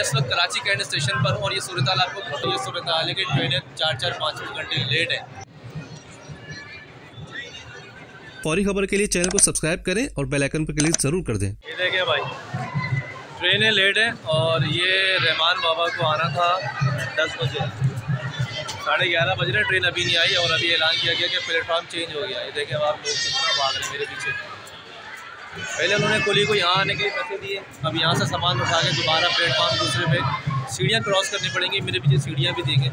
इस वक्त Karachi cantt station पर हूँ और ये सूरत हाल आपको बताऊँ। ये सूरत हाल है कि ट्रेनें 4-5 घंटे लेट है। फौरी खबर के लिए चैनल को सब्सक्राइब करें और बेल आइकन पर क्लिक ज़रूर कर दें। ये देखिए भाई, ट्रेनें लेट हैं और ये रहमान बाबा को आना था 10 बजे, 11:30 बज रहे, ट्रेन अभी नहीं आई और अभी ऐलान किया गया कि प्लेटफॉर्म चेंज हो गया। ये देखें आप लोग कितना भाग रहे हैं मेरे पीछे। पहले उन्होंने कुली को यहाँ आने के लिए पैसे दिए, अब यहाँ से सामान उठा के दोबारा प्लेटफॉर्म दूसरे पे सीढ़ियाँ क्रॉस करनी पड़ेंगी। मेरे पीछे सीढ़ियाँ भी देखें,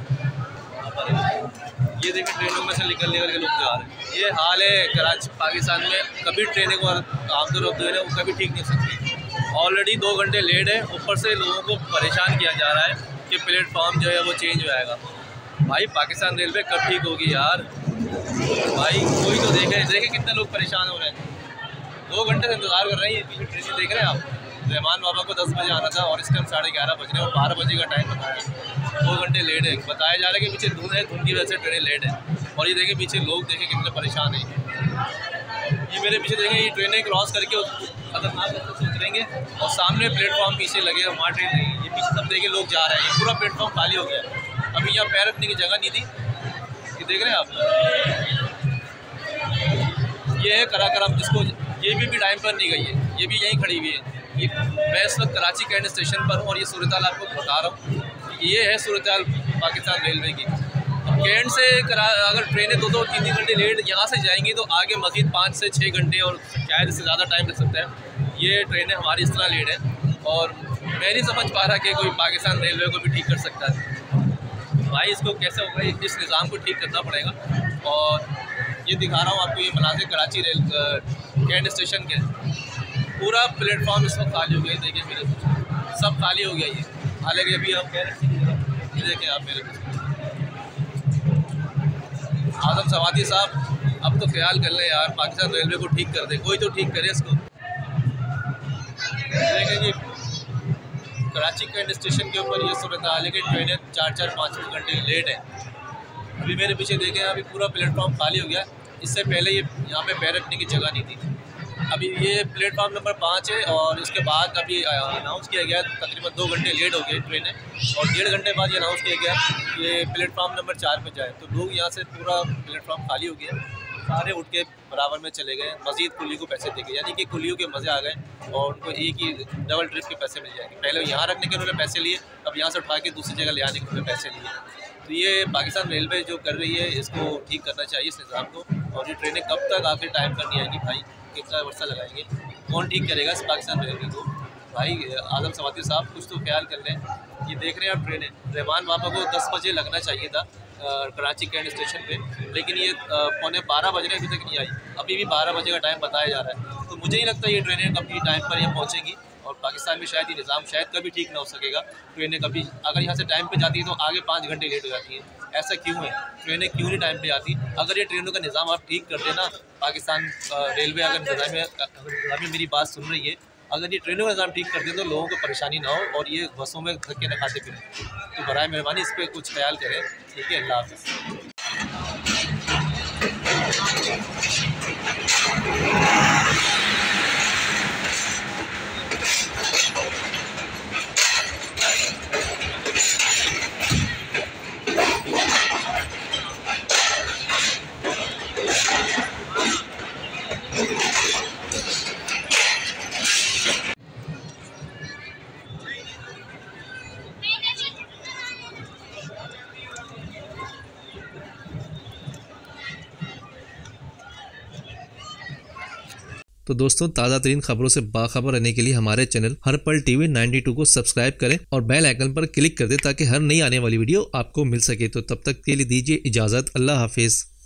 ये देखें ट्रेनों में से निकल के लोग जा रहे हैं। ये हाल है कराची पाकिस्तान में, कभी ट्रेनें को आमदोरफ्त है वो कभी ठीक नहीं हो सकती। ऑलरेडी 2 घंटे लेट है, ऊपर से लोगों को परेशान किया जा रहा है कि प्लेटफॉर्म जो है वो चेंज हो जाएगा। भाई पाकिस्तान रेलवे कब ठीक होगी यार? भाई कोई तो देखे कितने लोग परेशान हो रहे हैं। 2 घंटे से इंतज़ार कर रहे हैं। ये पीछे ट्रेन देख रहे हैं आप, रहमान बाबा को 10 बजे आना था और इस टाइम 11:30 बज रहे हैं और 12 बजे का टाइम बताया है। 2 घंटे लेट है। बताया जा रहा है कि पीछे धुंध है, धुंध की वजह से ट्रेन लेट है। और ये देखें पीछे लोग देखें कितने परेशान हैं। ये मेरे पीछे देखें, ये ट्रेनें क्रॉस करके खतरनाक रास्ते से उतरेंगे और सामने प्लेटफॉर्म पीछे लगे, वहाँ ट्रेन नहीं है। ये पीछे सब देखे लोग जा रहे हैं, पूरा प्लेटफॉर्म खाली हो गया है। अभी यहाँ पैर रखने की जगह नहीं थी। ये देख रहे हैं आप, ये है कराकरम, जिसको ये भी टाइम पर नहीं गई है, ये भी यहीं खड़ी हुई है। ये मैं इस वक्त कराची कैंट स्टेशन पर हूँ और ये सूरत हाल आपको बता रहा हूँ। ये है सूरत हाल पाकिस्तान रेलवे की। कैंट से अगर ट्रेनें 2-2, 3-3 घंटे लेट यहाँ से जाएंगी तो आगे मज़ीद 5 से 6 घंटे और शायद इससे ज़्यादा टाइम लग सकता है। ये ट्रेनें हमारी इस तरह लेट हैं और मैं नहीं समझ पा रहा कि कोई पाकिस्तान रेलवे को भी ठीक कर सकता है। भाई इसको कैसे होगा, इस निज़ाम को ठीक करना पड़ेगा। और ये दिखा रहा हूँ आपको, ये मनाज़िर कराची कैंट स्टेशन के। पूरा प्लेटफॉर्म इस वक्त खाली हो गया। देखिए मेरे पीछे सब खाली हो गया। ये हालांकि अभी आप कह रहे हैं, ये देखें आप मेरे पीछे। आज़म सवाती साहब अब तो ख्याल कर लें यार, पाकिस्तान रेलवे को ठीक कर दे, कोई तो ठीक करे इसको। देखें जी कराची कैंट स्टेशन के ऊपर ये सूरत हाल है कि ट्रेनें 4-5 घंटे लेट है। अभी मेरे पीछे देखें, अभी पूरा प्लेटफॉर्म खाली हो गया। इससे पहले ये यहाँ पे पैर रखने की जगह नहीं थी। अभी ये प्लेटफॉर्म नंबर 5 है और इसके बाद अभी अनाउंस किया गया तकरीबन 2 घंटे लेट हो गए ट्रेनें और 1.5 घंटे बाद ये अनाउंस किया गया कि प्लेटफॉर्म नंबर 4 पे जाए। तो लोग यहाँ से पूरा प्लेटफॉर्म खाली हो गया, सारे उठ के बराबर में चले गए। मज़ीद कुली को पैसे दे गए, यानी कि कुलियों के मज़े आ गए और उनको एक ही डबल ट्रिप के पैसे मिल जाएंगे। पहले यहाँ रखने के उन्होंने पैसे लिए, अब यहाँ से उठा के दूसरी जगह ले आने के उन्होंने पैसे लिए। तो ये पाकिस्तान रेलवे जो कर रही है इसको ठीक करना चाहिए इस निज़ाम को। और ये ट्रेनें कब तक आखिर टाइम पर नहीं आएंगी भाई, कितना वर्षा लगाएंगे, कौन ठीक करेगा इस पाकिस्तान रेलवे को? भाई आज़म सवाती साहब कुछ तो ख्याल कर लें। ये देख रहे हैं आप ट्रेनें, रहमान बाबा को 10 बजे लगना चाहिए था कराची कैंट स्टेशन पे, लेकिन ये 11:15 बज रहे अभी तक नहीं आई। अभी भी 12 बजे का टाइम बताया जा रहा है। तो मुझे नहीं लगता ये ट्रेनें कभी टाइम पर यहाँ पहुँचेंगी और पाकिस्तान में शायद ये निज़ाम शायद कभी ठीक ना हो सकेगा। ट्रेनें कभी अगर यहाँ से टाइम पे जाती है तो आगे 5 घंटे लेट हो जाती हैं। ऐसा क्यों है? ट्रेनें क्यों नहीं टाइम पे आती? अगर ये ट्रेनों का निज़ाम आप ठीक कर देना, पाकिस्तान रेलवे अगर मेरी बात सुन रही है, अगर ये ट्रेनों का निज़ाम ठीक कर दे तो लोगों को परेशानी ना हो और ये बसों में धक्के न खाते फिरें। तो बराए मेहरबानी इस पर कुछ ख्याल करें। ठीक है, अल्लाह हाफ़िज़। तो दोस्तों, ताज़ा तरीन खबरों से बाखबर रहने के लिए हमारे चैनल हर पल टीवी 92 को सब्सक्राइब करें और बेल आइकन पर क्लिक कर दें ताकि हर नई आने वाली वीडियो आपको मिल सके। तो तब तक के लिए दीजिए इजाज़त। अल्लाह हाफिज़।